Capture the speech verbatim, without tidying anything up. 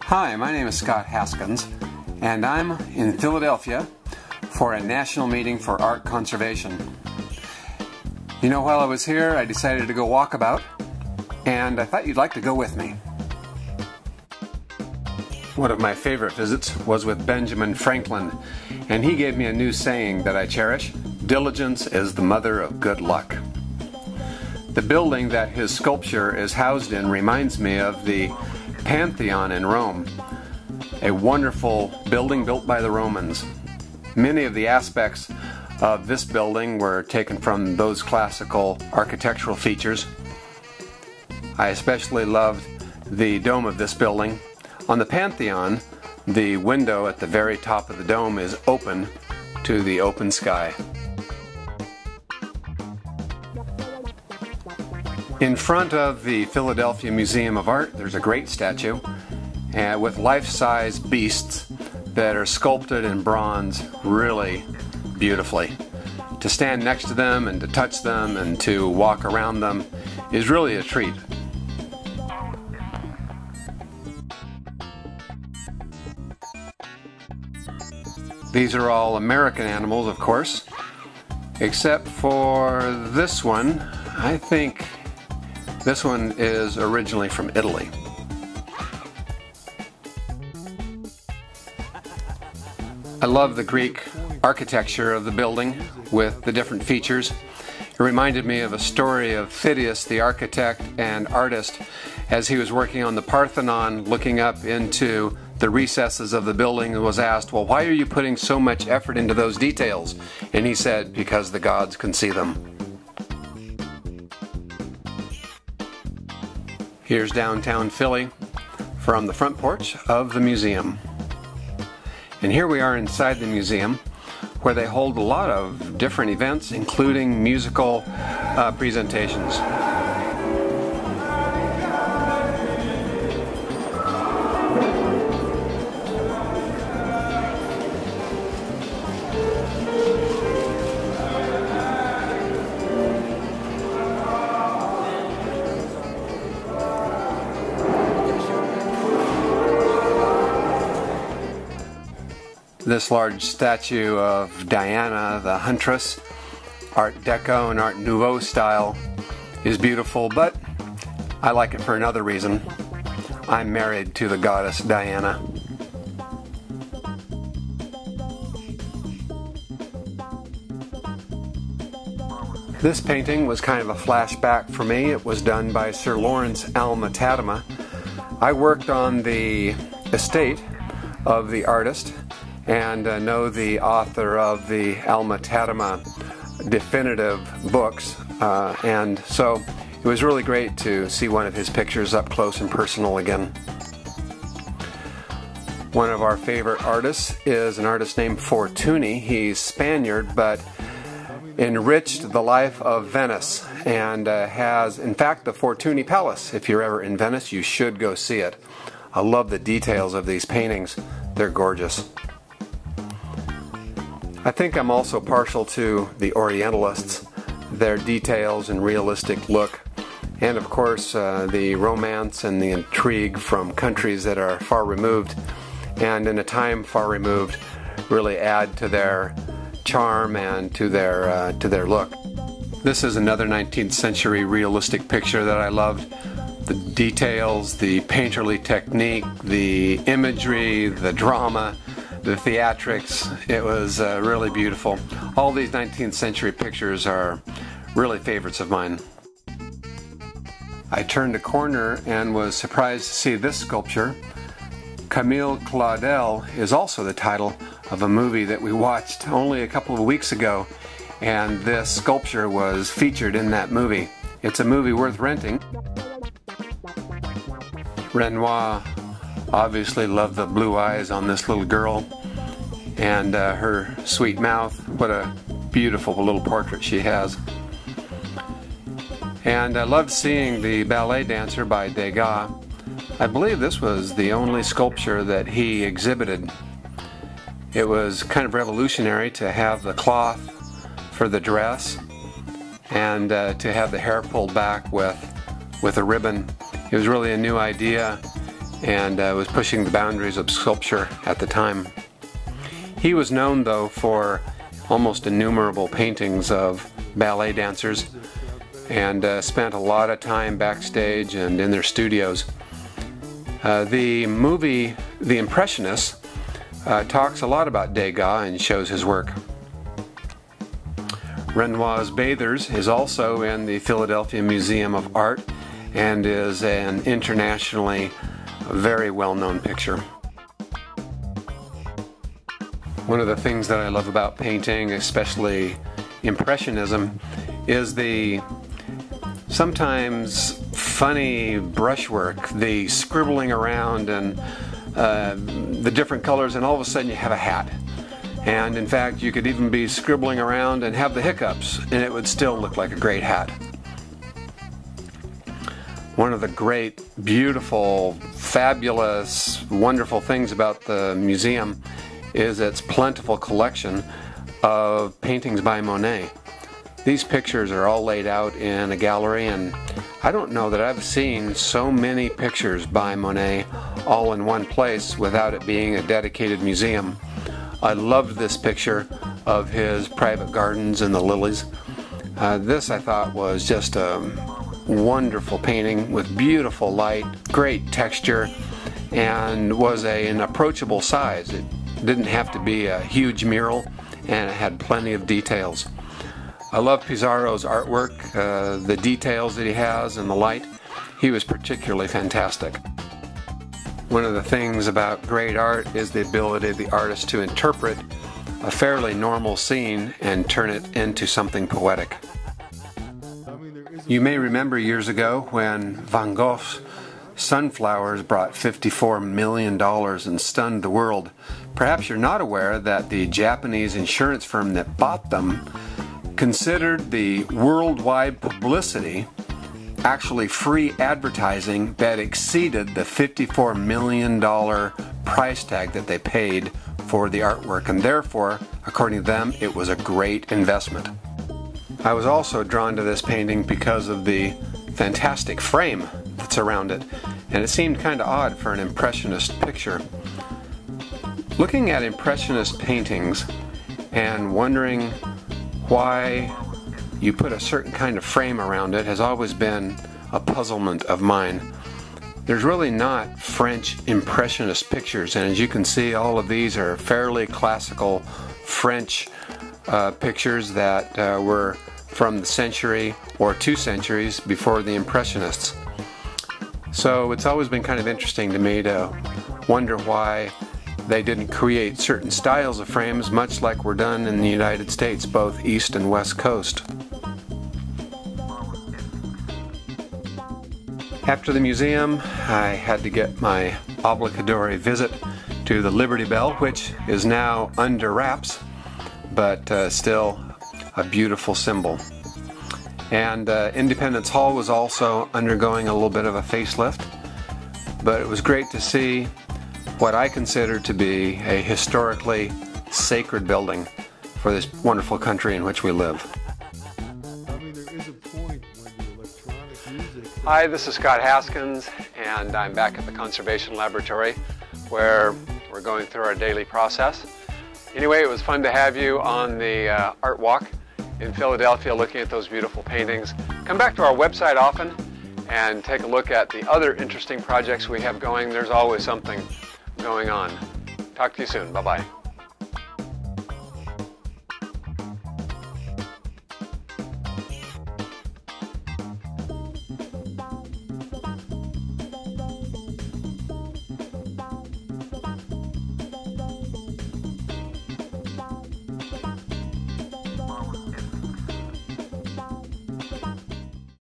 Hi, my name is Scott Haskins, and I'm in Philadelphia for a national meeting for art conservation. You know, while I was here, I decided to go walkabout, and I thought you'd like to go with me. One of my favorite visits was with Benjamin Franklin, and he gave me a new saying that I cherish: diligence is the mother of good luck. The building that his sculpture is housed in reminds me of the Pantheon in Rome, a wonderful building built by the Romans. Many of the aspects of this building were taken from those classical architectural features. I especially loved the dome of this building. On the Pantheon, the window at the very top of the dome is open to the open sky. In front of the Philadelphia Museum of Art, there's a great statue uh, with life-size beasts that are sculpted in bronze really beautifully. To stand next to them and to touch them and to walk around them is really a treat. These are all American animals, of course, except for this one. I think this one is originally from Italy. I love the Greek architecture of the building with the different features. It reminded me of a story of Phidias, the architect and artist, as he was working on the Parthenon, looking up into the recesses of the building, and was asked, well, why are you putting so much effort into those details? And he said, because the gods can see them. Here's downtown Philly from the front porch of the museum. And here we are inside the museum, where they hold a lot of different events, including musical uh, presentations. This large statue of Diana, the Huntress, Art Deco and Art Nouveau style, is beautiful, but I like it for another reason. I'm married to the goddess Diana. This painting was kind of a flashback for me. It was done by Sir Lawrence Alma Tadema. I worked on the estate of the artist and uh, know the author of the Alma Tadema definitive books, uh, and so it was really great to see one of his pictures up close and personal again. One of our favorite artists is an artist named Fortuny. He's Spaniard, but enriched the life of Venice, and uh, has, in fact, the Fortuny Palace. If you're ever in Venice, you should go see it. I love the details of these paintings. They're gorgeous. I think I'm also partial to the Orientalists, their details and realistic look, and of course uh, the romance and the intrigue from countries that are far removed and in a time far removed really add to their charm and to their, uh, to their look. This is another nineteenth century realistic picture that I loved. The details, the painterly technique, the imagery, the drama, the theatrics, it was uh, really beautiful. All these nineteenth century pictures are really favorites of mine. I turned a corner and was surprised to see this sculpture. Camille Claudel is also the title of a movie that we watched only a couple of weeks ago, and this sculpture was featured in that movie. It's a movie worth renting. Renoir obviously loved the blue eyes on this little girl and uh, her sweet mouth. What a beautiful little portrait she has. And I loved seeing the ballet dancer by Degas. I believe this was the only sculpture that he exhibited. It was kind of revolutionary to have the cloth for the dress and uh, to have the hair pulled back with, with a ribbon. It was really a new idea, and uh, was pushing the boundaries of sculpture at the time. He was known, though, for almost innumerable paintings of ballet dancers, and uh, spent a lot of time backstage and in their studios. Uh, the movie The Impressionists uh, talks a lot about Degas and shows his work. Renoir's Bathers is also in the Philadelphia Museum of Art and is an internationally very well-known picture. One of the things that I love about painting, especially Impressionism, is the sometimes funny brushwork, the scribbling around and uh, the different colors, and all of a sudden you have a hat. And in fact, you could even be scribbling around and have the hiccups, and it would still look like a great hat. One of the great, beautiful, fabulous, wonderful things about the museum is its plentiful collection of paintings by Monet. These pictures are all laid out in a gallery, and I don't know that I've seen so many pictures by Monet all in one place without it being a dedicated museum. I loved this picture of his private gardens and the lilies. Uh, this, I thought, was just a wonderful painting with beautiful light, great texture, and was a, an approachable size. It didn't have to be a huge mural, and it had plenty of details. I love Pissarro's artwork, uh, the details that he has and the light. He was particularly fantastic. One of the things about great art is the ability of the artist to interpret a fairly normal scene and turn it into something poetic. You may remember years ago when Van Gogh's Sunflowers brought fifty-four million dollars and stunned the world. Perhaps you're not aware that the Japanese insurance firm that bought them considered the worldwide publicity actually free advertising that exceeded the fifty-four million dollar price tag that they paid for the artwork, and therefore, according to them, it was a great investment. I was also drawn to this painting because of the fantastic frame that's around it, and it seemed kind of odd for an Impressionist picture. Looking at Impressionist paintings and wondering why you put a certain kind of frame around it has always been a puzzlement of mine. There's really not French Impressionist pictures, and as you can see, all of these are fairly classical French uh, pictures that uh, were from the century or two centuries before the Impressionists. So it's always been kind of interesting to me to wonder why they didn't create certain styles of frames, much like were done in the United States, both East and West Coast. After the museum, I had to get my obligatory visit to the Liberty Bell, which is now under wraps, but uh, still a beautiful symbol. And uh, Independence Hall was also undergoing a little bit of a facelift, but it was great to see what I consider to be a historically sacred building for this wonderful country in which we live. I mean, there is a point when the electronic music... Hi, this is Scott Haskins, and I'm back at the Conservation Laboratory where we're going through our daily process. Anyway, it was fun to have you on the uh, art walk in Philadelphia looking at those beautiful paintings. Come back to our website often and take a look at the other interesting projects we have going. There's always something going on. Talk to you soon. Bye-bye.